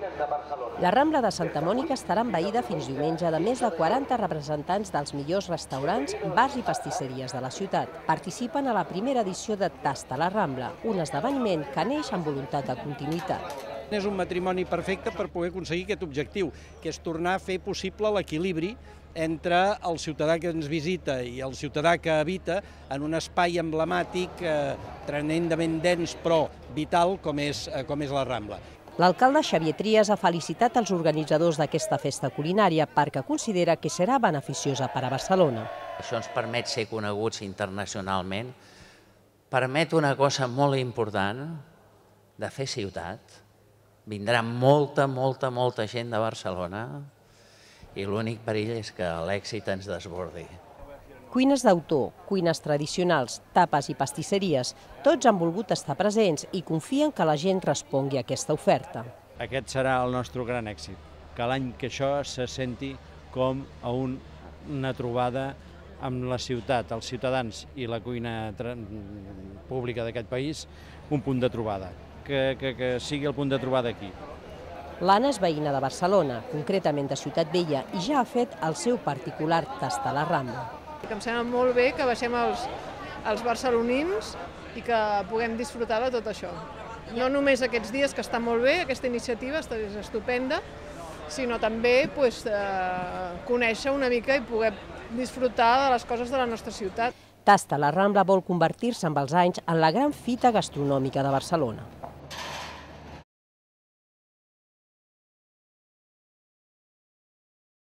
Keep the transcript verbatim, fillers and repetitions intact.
La Rambla de Santa Mònica estarà envaïda fins diumenge de més de quaranta representants dels millors restaurants, bars i pastisseries de la ciutat. Participen a la primera edició de Tasta la Rambla, un esdeveniment que neix amb voluntat de continuïtat. És un matrimoni perfecte per poder aconseguir aquest objectiu, que és tornar a fer possible l'equilibri entre el ciutadà que ens visita i el ciutadà que habita en un espai emblemàtic eh, tremendament dens però vital com és, eh, com és la Rambla. L'alcalde Xavier Trias ha felicitat els organitzadors d'aquesta festa culinària perquè considera que serà beneficiosa per a Barcelona. Això ens permet ser coneguts internacionalment, permet una cosa molt important, de fer ciutat. Vindrà molta, molta, molta gent de Barcelona i l'únic perill és que l'èxit ens desbordi. Cuines d'autor, cuines tradicionals, tapes i pastisseries, tots han volgut estar presents i confien que la gent respongui a aquesta oferta. Aquest serà el nostre gran èxit, que l'any que això se senti com a un, una trobada amb la ciutat, els ciutadans i la cuina pública d'aquest país, un punt de trobada, que, que, que sigui el punt de trobada aquí. L'Anna és veïna de Barcelona, concretament de Ciutat Vella, i ja ha fet el seu particular Tasta la Rambla. Em sembla molt bé que baixem els, els barcelonins i que puguem disfrutar de tot això. No només aquests dies, que està molt bé, aquesta iniciativa és estupenda, sinó també pues, eh, conèixer una mica i poder disfrutar de les coses de la nostra ciutat. Tasta la Rambla vol convertir-se amb els anys en la gran fita gastronòmica de Barcelona.